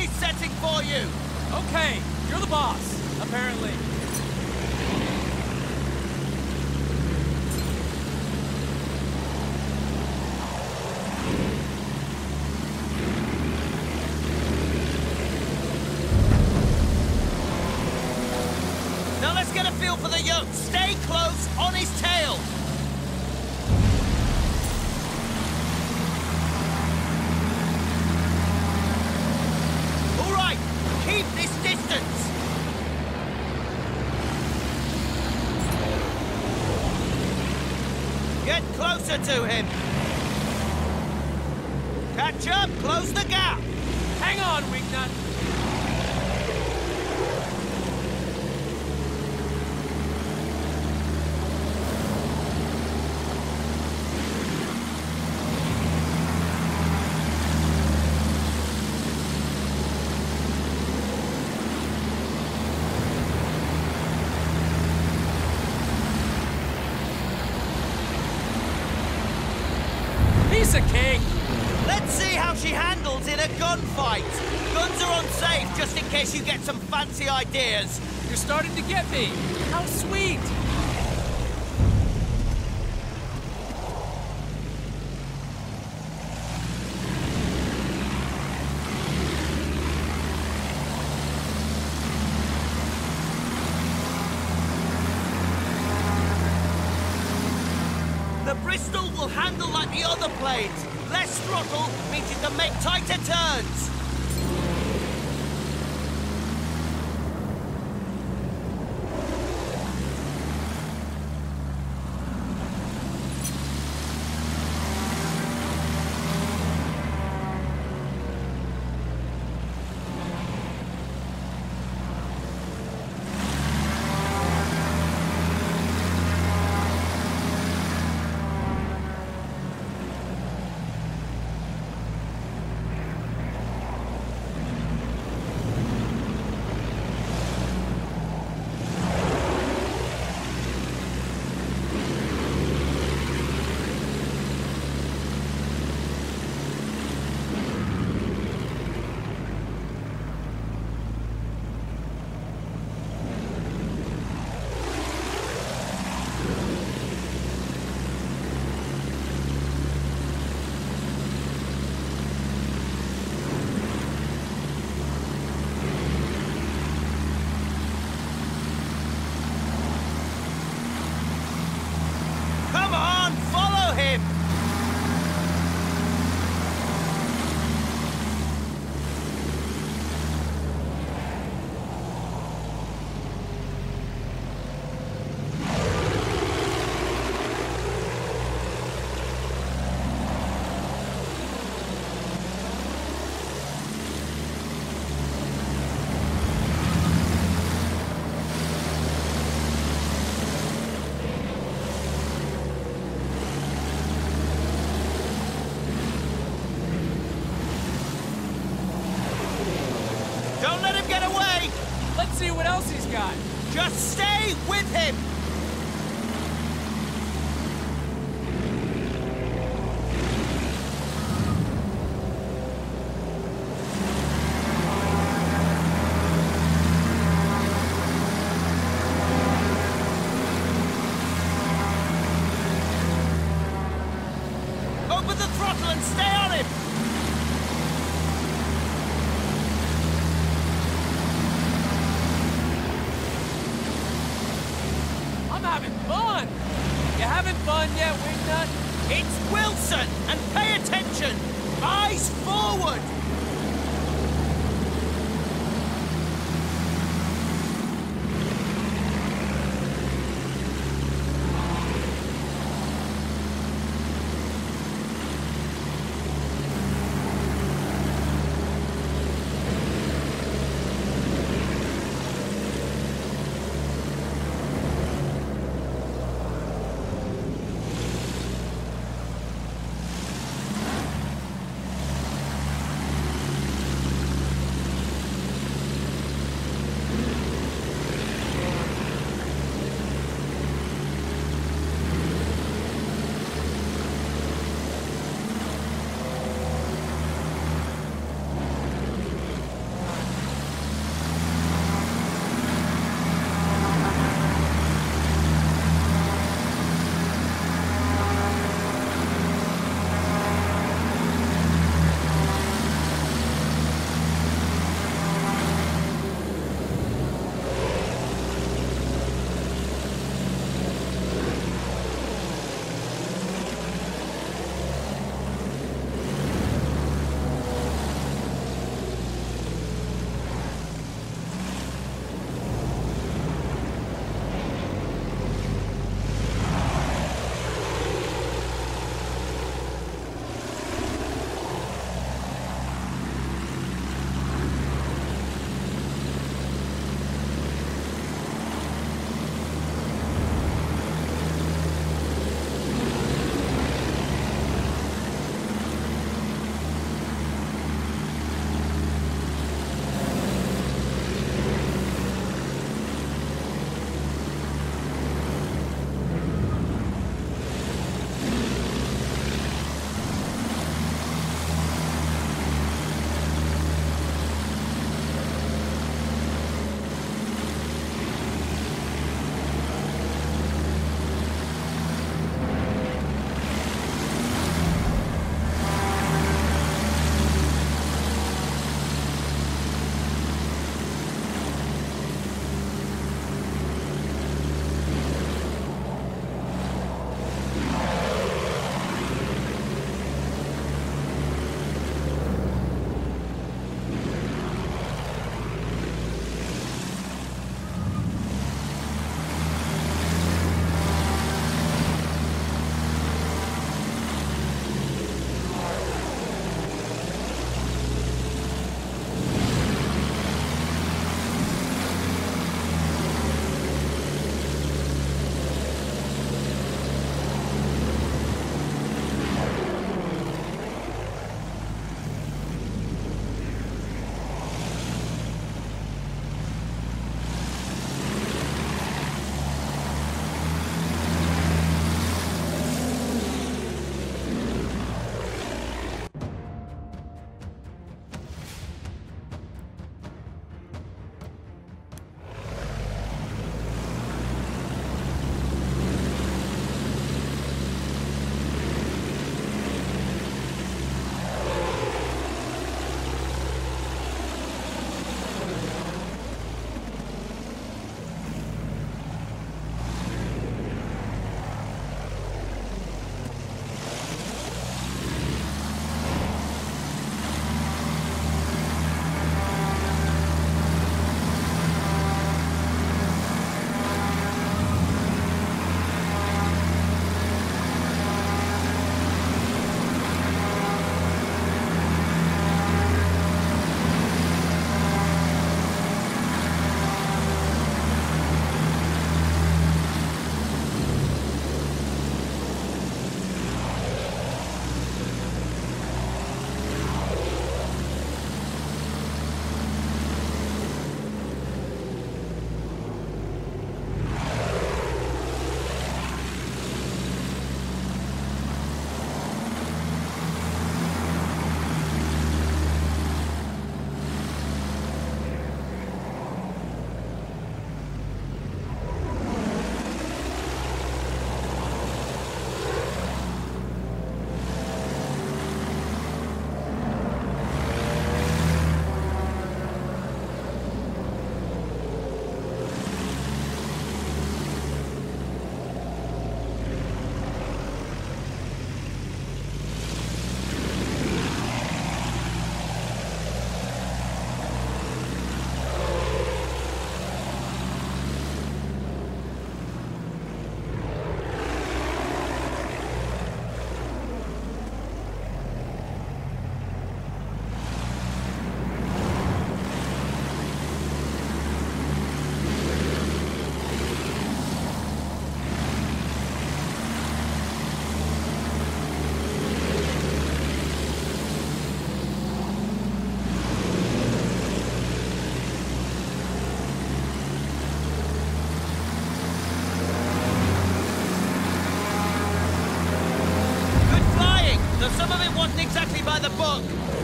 he's setting for you! Okay, you're the boss, apparently. Now let's get a feel for the yoke. Stay close on his tail. All right, keep this distance. Get closer to him. Catch up, close the gap. Hang on, Wingnut. Piece of cake. Let's see how she handles in a gunfight. Guns are unsafe, just in case you get some fancy ideas. You're starting to get me. How sweet. The Bristol will handle like the other planes. Less throttle means you can make tighter turns. Come on, follow him! Don't let him get away! Let's see what else he's got. Just stay with him! Open the throttle and stay on him! I'm having fun. You having fun yet, Wingnut? It's Wilson, and pay attention! Eyes forward!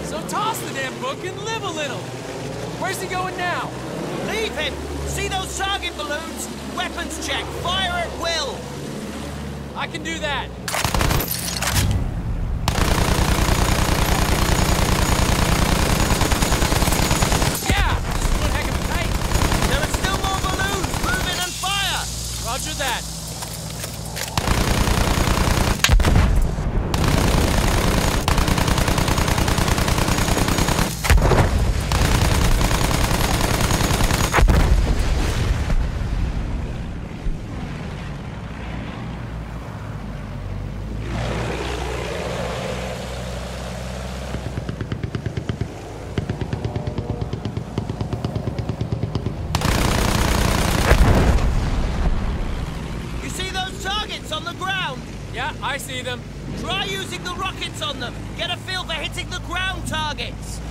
So toss the damn book and live a little. Where's he going now? Leave him! See those target balloons? Weapons check. Fire at will. I can do that. Yeah! This is one heck of a kite. There are still more balloons. Move in and fire. Roger that. On the ground? Yeah, I see them. Try using the rockets on them. Get a feel for hitting the ground targets.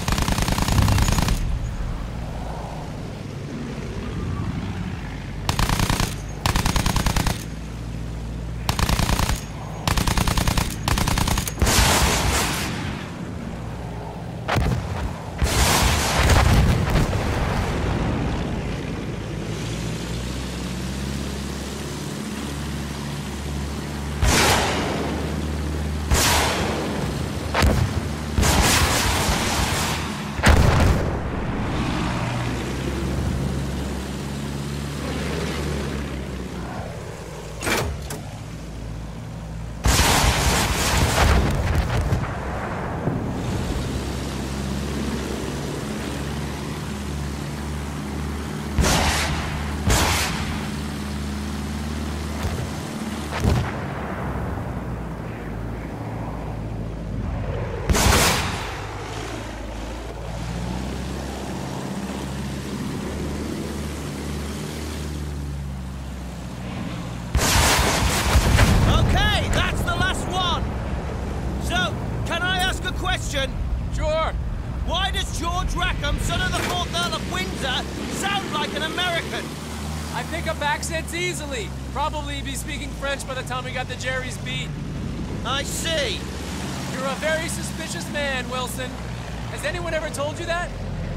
Sure. Why does George Rackham, son of the 4th Earl of Windsor, sound like an American? I pick up accents easily. Probably be speaking French by the time we got the Jerry's beat. I see. You're a very suspicious man, Wilson. Has anyone ever told you that?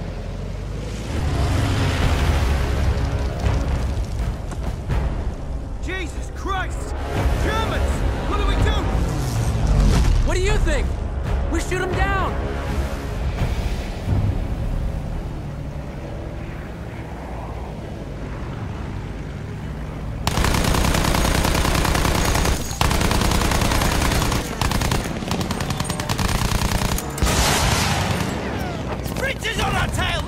Jesus Christ! Germans! What do we do? What do you think? We shoot them down! Sprinters on our tail!